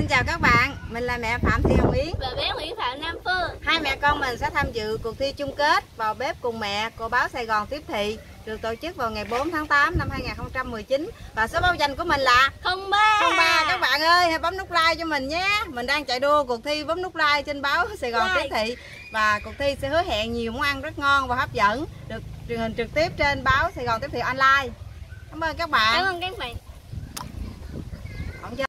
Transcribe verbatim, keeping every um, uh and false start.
Xin chào các bạn, mình là mẹ Phạm Thị Hồng Yến và bé Nguyễn Phạm Nam Phương. Hai mẹ con mình sẽ tham dự cuộc thi chung kết vào bếp cùng mẹ của báo Sài Gòn Tiếp Thị, được tổ chức vào ngày bốn tháng tám năm hai nghìn không trăm mười chín. Và số báo danh của mình là không ba. không ba. Các bạn ơi, hãy bấm nút like cho mình nhé. Mình đang chạy đua cuộc thi bấm nút like trên báo Sài Gòn like. Tiếp Thị. Và cuộc thi sẽ hứa hẹn nhiều món ăn rất ngon và hấp dẫn, được truyền hình trực tiếp trên báo Sài Gòn Tiếp Thị online. Cảm ơn các bạn. Cảm ơn các bạn.